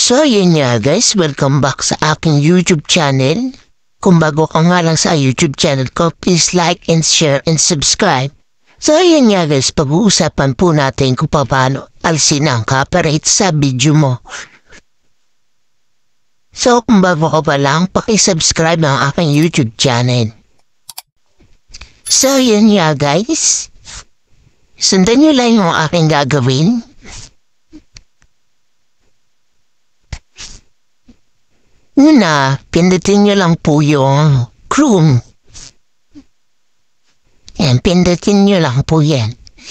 So yun nga guys, welcome back sa aking YouTube channel. Kung bago ka nga lang sa YouTube channel ko, please like and share and subscribe. So yun nga guys, pag-uusapan po natin kung paano alisin ang copyright sa video mo. So kung bago ka pa lang, pakisubscribe ng aking YouTube channel. So yun nga guys, sundan nyo lang yung aking gagawin. Una, pindutin nyo lang po yung Chrome. Yan, pindutin nyo lang po yan.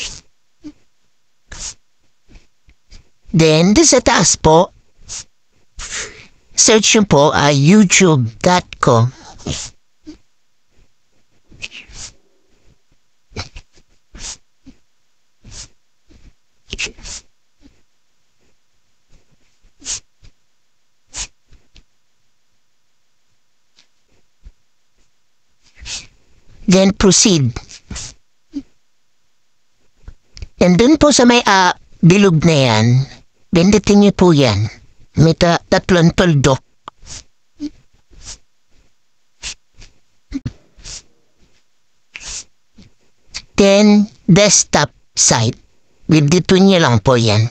Then, sa taas po, search nyo po youtube.com. Then proceed. And dun po sa may bilog na yan, pindutin niyo po yan. May tatlong tuldok. Then desktop site. Pindutin niyo lang po yan.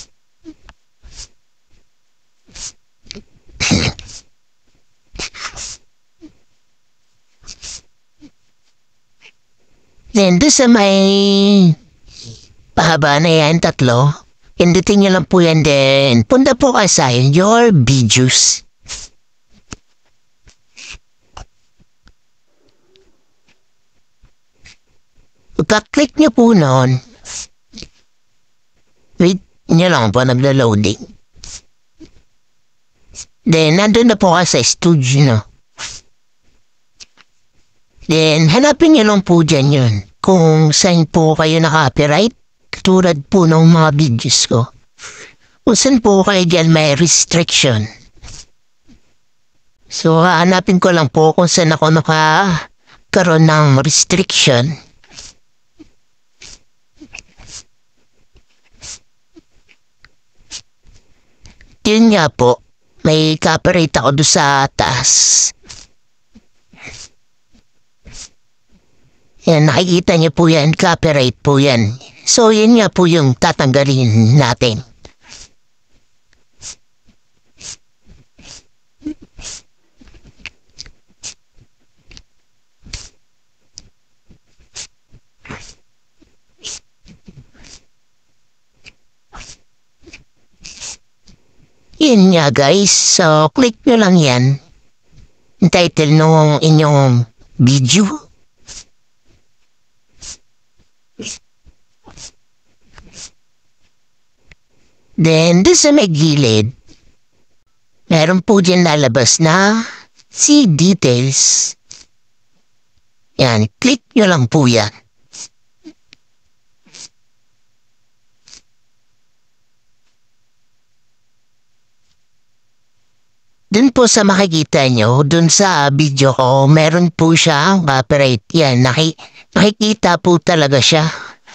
Then, doon sa may pahaba na yan, tatlo, pindutin nyo lang po yan din. Punta po kayo sa your videos. Pagka-click nyo po noon, wait nyo lang po, nagla-loading. Then, nandun na po kayo sa studio, no? Then, hanapin nyo lang po dyan yun. Kung saan po kayo na-copyright, tulad po ng mga videos ko. Kung saan po kayo dyan may restriction. So, hanapin ko lang po kung saan ako nakakaroon ng restriction. Yun nga po, may copyright ako doon sa taas. Yan, nakikita niyo po yan, copyright po yan. So, yun nga po yung tatanggalin natin. Yun nga guys, so click nyo lang yan. Yung title ng inyong video. Then, doon sa may gilid, meron po dyan lalabas na see details. Yan, click nyo lang po yan. Doon po sa makikita nyo, doon sa video ko, meron po siya copyright. Yan, nakikita po talaga siya.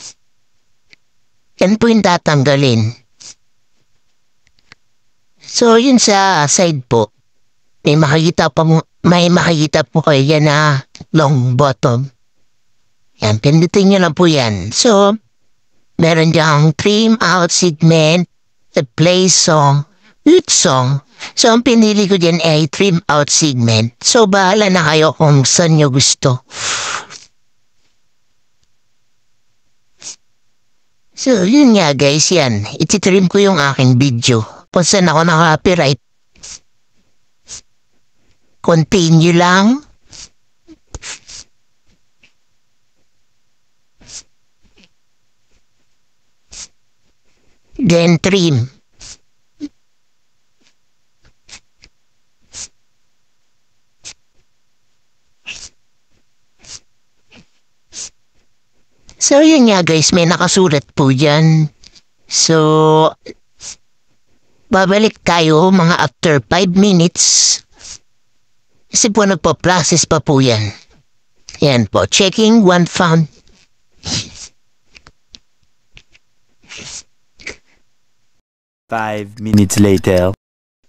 Yan po yung tatanggalin. So, yun sa side po, may makikita po kayo yan na long bottom. Yan, pindutin nyo lang po yan. So, meron diyang trim out segment, the play song, mute song. So, ang pinili ko dyan ay trim out segment. So, bahala na kayo kung saan nyo gusto. So, yun nga guys, yan. Ititrim ko yung aking video. Kung saan ako na-copyright. Continue lang. Then trim. So yun nga guys, may nakasulat po dyan. So, babalik tayo mga after 5 minutes. Kasi po nagpo-process pa po yan. Yan po, checking one found. 5 minutes later.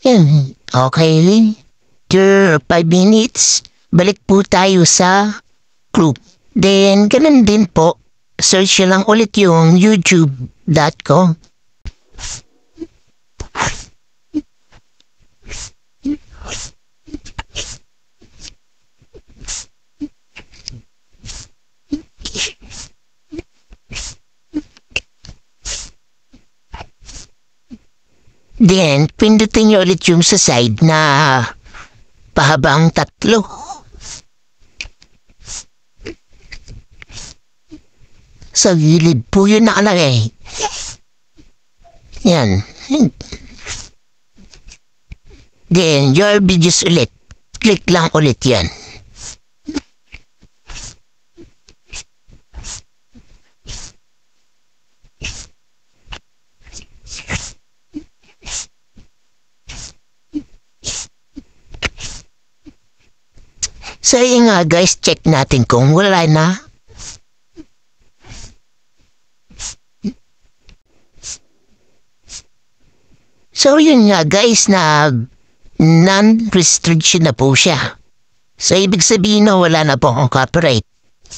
Yan, okay. After 5 minutes, balik po tayo sa group. Then, ganun din po, search nyo lang ulit yung youtube.com. Then, pindutin nyo ulit yung sa side na pahabang 3. Sa gilid po yun nakalagay. Yan. Then, your videos ulit. Click lang ulit yan. So yun nga guys, check natin kung wala na. So yun nga guys, na non-restriction na po siya. So ibig sabihin na wala na po akong copyright.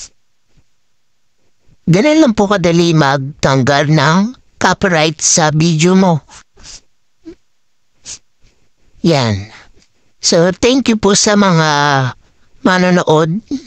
Ganun lang po kadali magtanggal ng copyright sa video mo. Yan. So thank you po sa mga manonood.